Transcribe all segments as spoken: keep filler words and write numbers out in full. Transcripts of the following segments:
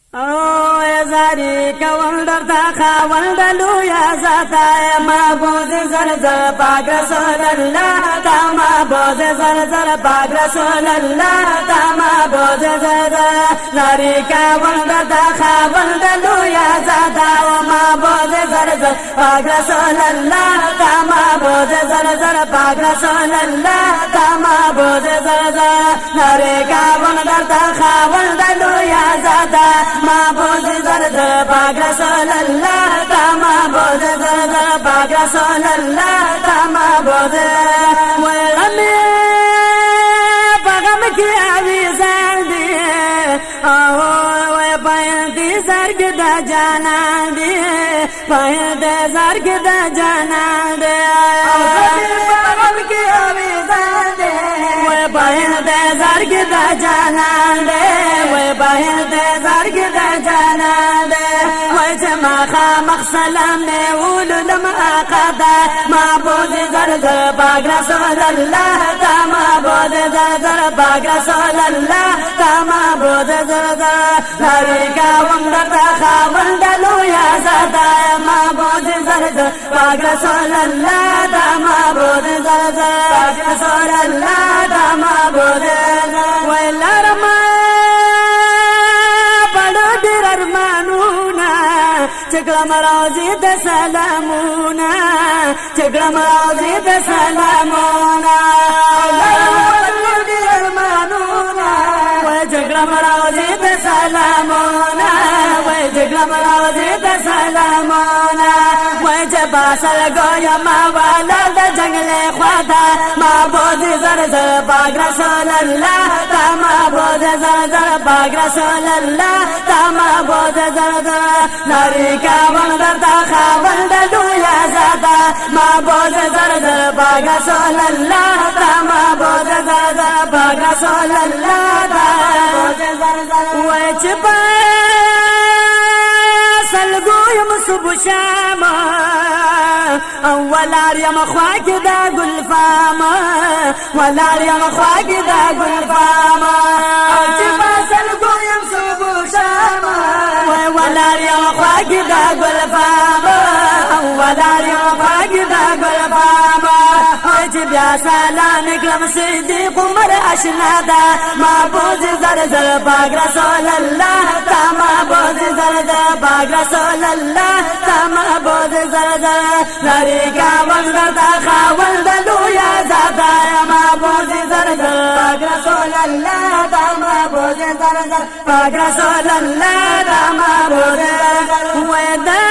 زاری کول درتا خاوند لویا ذاتا معبود زرزر پاک رسول اللہ تا معبود زرزر پاک رسول اللہ تا معبود زرزر زاری کول درتا خاوند لویا ذاتا معبود زرزر پاک رسول اللہ تا معبود زرزر پاک رسول اللہ تا معبود زرزر زاری کول درتا خاوند لویا ذاتا معبود زرزر پاک رسول اللہ تا معبود زرزر پاک رسول اللہ تا معبود ویلمی پاگم کی آویزان دی وی پاین دی زرگ دا جانان دی پاین دی زرگ دا جانان دی پاگم کی آویزان دی وی پاین دی زرگ دا جانان دی وی پاین دی زرگ دا جانان دی وی جما خامخ سلام نے اولولم آقادا معبود زرزر پاک رسول اللہ تا معبود زرزر پاک رسول اللہ تا معبود زرزر لارکا وندتا خاوند لویا ذاتا معبود زرزر پاک رسول اللہ تا معبود زرزر پاک رسول اللہ تا معبود زرزر وی لارما پڑو دیر ارمانونا چکلم روزی د سلامونا چکلم روزی د سلامونا پڑو دیر ارمانونا وی چکلم روزی د سلامونا وی چکلم روزی د سلامونا وی جبا سلگویا ماوالا د جنگل خواتا معبود زرزر پاک رسول اللہ تا معبود زرزر پاک رسول اللہ تا معبود زرزر لارکا وندتا خاوند لویا ذاتا معبود زرزر پاک رسول اللہ تا معبود زرزر پاک رسول اللہ تا معبود زرزر وی چپا سلگویم صبح شام ولار یم خواک دا گلفام ولار یم خواک دا گلفام چپا سلگویم صبح شام ولار یم خواک دا گلفام ولار یم خواک دا گلفام وی بیا سلام اکرم صدیق عمر اشنا دا معبود زرزر پاک رسول اللہ تا معبود زرزر پاک رسول اللہ تا معبود زرزر لارکا وندتا خاوند لویا ذاتا معبود زرزر پاک رسول اللہ تا معبود زرزر پاک رسول اللہ تا معبود زرزر ویدہ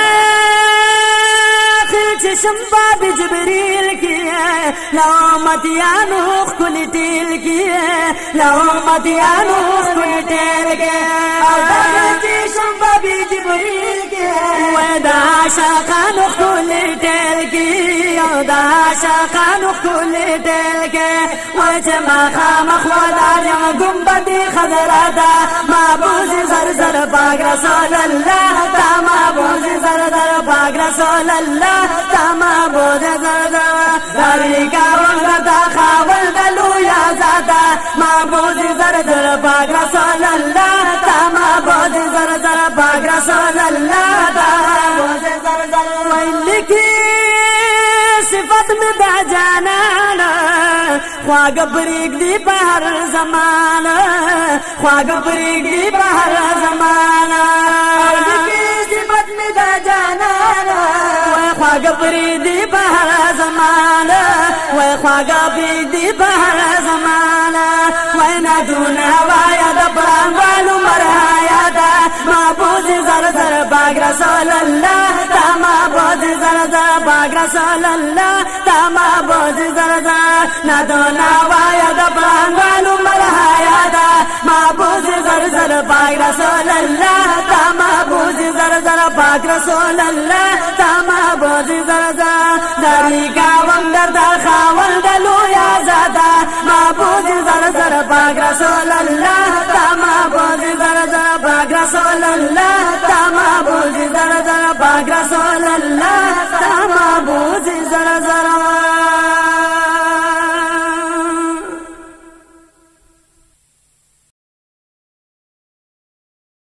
چشم باب جبریل کی ہے لو متیانو کل ٹیل کی ہے لو متیانو کل ٹیل کے چشم باب جبریل کی ہے ویدا شاقانو کل ٹیل کی ویدا شاقانو کل ٹیل کے وجما خام خودار یم گنبدی خضراتا معبود زرزر پاک رسول اللہ تا معبود زرزر پاک رسول اللہ تا معبود زرزر لارکا وندتا خاوند لویا ذاتا معبود زرزر پاک رسول اللہ تا معبود زرزر پاک رسول اللہ تا معبود زرزر وی لکی صفت میں دا جانانا خواگ بریک دی پہر زمانا خواگ بریک دی پہر زمانا لکی صفت میں دا جانانا خواگ بریک دی پہر زمانا وی خواگ بریک دی پہر زمانا وی ندون ہوایا دا پرانوالو مرحایا دا معبود زرزر پاک رسول اللہ تا معبود زرزر پاک رسول اللہ تا معبود زرزر ندون ہوایا دا پرانوالو مرحایا دا معبود زرزر پاک رسول اللہ تا معبود زرزر پاک رسول اللہ تا معبود زرزر لارکا وندتا خاوند لویا ذاتا معبود زرزر پاک رسول اللہ تا معبود زرزر پاک رسول اللہ